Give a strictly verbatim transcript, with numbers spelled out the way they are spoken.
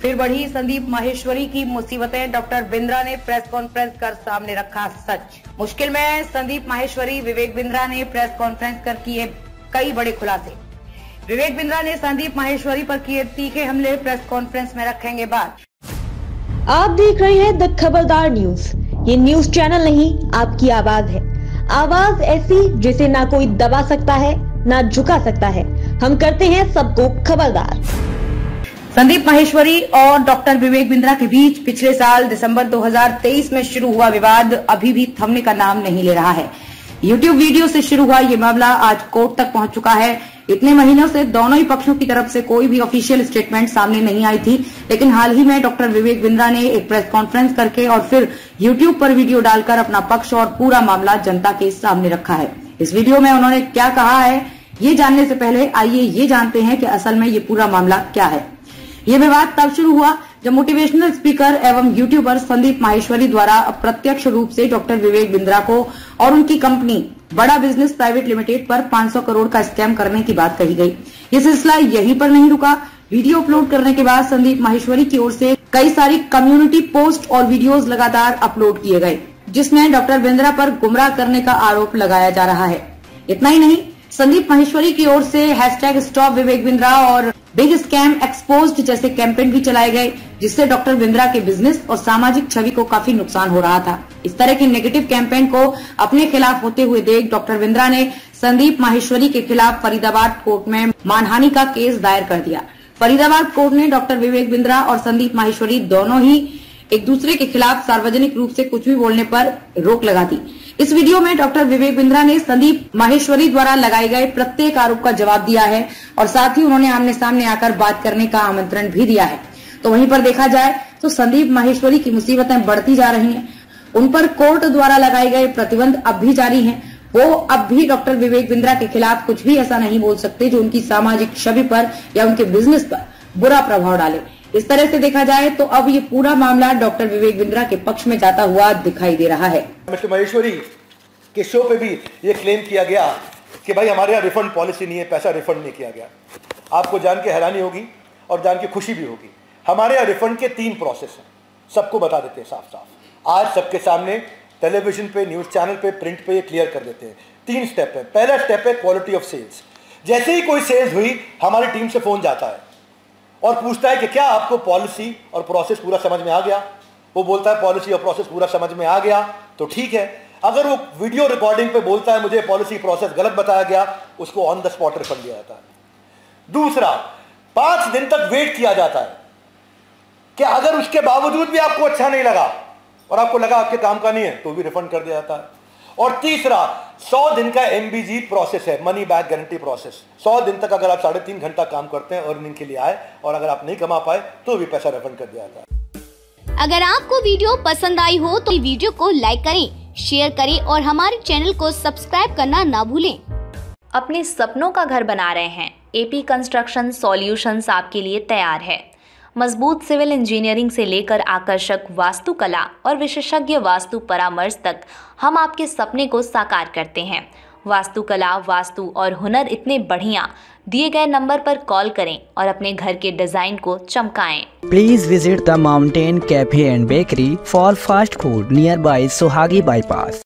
फिर बढ़ी संदीप माहेश्वरी की मुसीबतें, डॉक्टर बिंद्रा ने प्रेस कॉन्फ्रेंस कर सामने रखा सच। मुश्किल में संदीप माहेश्वरी, विवेक बिंद्रा ने प्रेस कॉन्फ्रेंस कर किए कई बड़े खुलासे। विवेक बिंद्रा ने संदीप माहेश्वरी पर किए तीखे हमले, प्रेस कॉन्फ्रेंस में रखेंगे बात। आप देख रहे हैं द खबरदार न्यूज। ये न्यूज चैनल नहीं, आपकी आवाज है। आवाज ऐसी जिसे ना कोई दबा सकता है ना झुका सकता है। हम करते हैं सबको खबरदार। संदीप माहेश्वरी और डॉक्टर विवेक बिंद्रा के बीच पिछले साल दिसंबर दो हज़ार तेईस में शुरू हुआ विवाद अभी भी थमने का नाम नहीं ले रहा है। यूट्यूब वीडियो से शुरू हुआ ये मामला आज कोर्ट तक पहुंच चुका है। इतने महीनों से दोनों ही पक्षों की तरफ से कोई भी ऑफिशियल स्टेटमेंट सामने नहीं आई थी, लेकिन हाल ही में डॉक्टर विवेक बिंद्रा ने एक प्रेस कॉन्फ्रेंस करके और फिर यूट्यूब पर वीडियो डालकर अपना पक्ष और पूरा मामला जनता के सामने रखा है। इस वीडियो में उन्होंने क्या कहा है, ये जानने से पहले आइए ये जानते हैं कि असल में ये पूरा मामला क्या है। ये विवाद तब शुरू हुआ जब मोटिवेशनल स्पीकर एवं यूट्यूबर संदीप माहेश्वरी द्वारा अप्रत्यक्ष रूप से डॉक्टर विवेक बिंद्रा को और उनकी कंपनी बड़ा बिजनेस प्राइवेट लिमिटेड पर पाँच सौ करोड़ का स्कैम करने की बात कही गई। ये सिलसिला यहीं पर नहीं रुका। वीडियो अपलोड करने के बाद संदीप माहेश्वरी की ओर से कई सारी कम्युनिटी पोस्ट और वीडियोज लगातार अपलोड किए गए, जिसमें डॉक्टर बिंद्रा पर गुमराह करने का आरोप लगाया जा रहा है। इतना ही नहीं, संदीप माहेश्वरी की ओर से हैशटैग स्टॉप विवेक बिंद्रा और बिग स्कैम एक्सपोज्ड जैसे कैंपेन भी चलाए गए, जिससे डॉक्टर बिंद्रा के बिजनेस और सामाजिक छवि को काफी नुकसान हो रहा था। इस तरह के नेगेटिव कैंपेन को अपने खिलाफ होते हुए देख डॉक्टर बिंद्रा ने संदीप माहेश्वरी के खिलाफ फरीदाबाद कोर्ट में मानहानि का केस दायर कर दिया। फरीदाबाद कोर्ट ने डॉक्टर विवेक बिंद्रा और संदीप माहेश्वरी दोनों ही एक दूसरे के खिलाफ सार्वजनिक रूप से कुछ भी बोलने पर रोक लगा दी। इस वीडियो में डॉक्टर विवेक बिंद्रा ने संदीप माहेश्वरी द्वारा लगाए गए प्रत्येक आरोप का जवाब दिया है और साथ ही उन्होंने आमने सामने आकर बात करने का आमंत्रण भी दिया है। तो वहीं पर देखा जाए तो संदीप माहेश्वरी की मुसीबतें बढ़ती जा रही हैं। उन पर कोर्ट द्वारा लगाए गए प्रतिबंध अब भी जारी हैं। वो अब भी डॉक्टर विवेक बिंद्रा के खिलाफ कुछ भी ऐसा नहीं बोल सकते जो उनकी सामाजिक छवि पर या उनके बिजनेस पर बुरा प्रभाव डाले। इस तरह से देखा जाए तो अब ये पूरा मामला डॉक्टर विवेक बिंद्रा के पक्ष में जाता हुआ दिखाई दे रहा है। मिस्टर माहेश्वरी के शो पे भी ये क्लेम किया गया कि भाई हमारे यहाँ रिफंड पॉलिसी नहीं है, पैसा रिफंड नहीं किया गया। आपको जान के हैरानी होगी और जान के खुशी भी होगी, हमारे यहाँ रिफंड के तीन प्रोसेस हैं। सबको बता देते हैं साफ साफ, आज सबके सामने टेलीविजन पे, न्यूज चैनल पे, प्रिंट पे ये क्लियर कर देते हैं। तीन स्टेप है। पहला स्टेप है क्वालिटी ऑफ सेल्स। जैसे ही कोई सेल्स हुई हमारी टीम से फोन जाता है और पूछता है कि क्या आपको पॉलिसी और प्रोसेस पूरा समझ में आ गया। वो बोलता है पॉलिसी और प्रोसेस पूरा समझ में आ गया तो ठीक है। अगर वो वीडियो रिकॉर्डिंग पे बोलता है मुझे पॉलिसी प्रोसेस गलत बताया गया, उसको ऑन द स्पॉट रिफंड दिया जाता है। दूसरा, पांच दिन तक वेट किया जाता है कि अगर उसके बावजूद भी आपको अच्छा नहीं लगा और आपको लगा आपके काम का नहीं है तो भी रिफंड कर दिया जाता है। और तीसरा, सौ दिन का एमबीजी प्रोसेस है, मनी बैक गारंटी प्रोसेस। सौ दिन तक अगर आप साढ़े तीन घंटा काम करते हैं अर्निंग के लिए आए और अगर आप नहीं कमा पाए तो भी पैसा रिफंड कर दिया जाता है। अगर आपको वीडियो पसंद आई हो तो वीडियो को लाइक करें, शेयर करें और हमारे चैनल को सब्सक्राइब करना ना भूलें। अपने सपनों का घर बना रहे हैं? एपी कंस्ट्रक्शन सॉल्यूशंस आपके लिए तैयार है। मजबूत सिविल इंजीनियरिंग से लेकर आकर्षक वास्तुकला और विशेषज्ञ वास्तु परामर्श तक हम आपके सपने को साकार करते हैं। वास्तुकला, वास्तु और हुनर इतने बढ़िया, दिए गए नंबर पर कॉल करें और अपने घर के डिजाइन को चमकाएं। Please visit the mountain cafe and bakery for fast food near by Suhagi bypass.